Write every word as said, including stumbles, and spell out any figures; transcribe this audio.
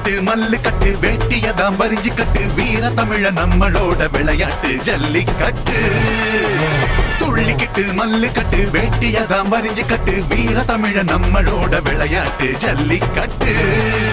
துள்ளிக்கிட்டு மல்லு கட்டு வேட்டியதாம் வரிஞ்சு கட்டு வீர தமிழ நம்மளோட விளையாட்டு ஜல்லிக்கட்டு துள்ளிக்கிட்டு மல்லு கட்டு வேட்டியதாம் வரிஞ்சு கட்டு வீர தமிழ நம்மளோட விளையாட்டு ஜல்லிக்கட்டு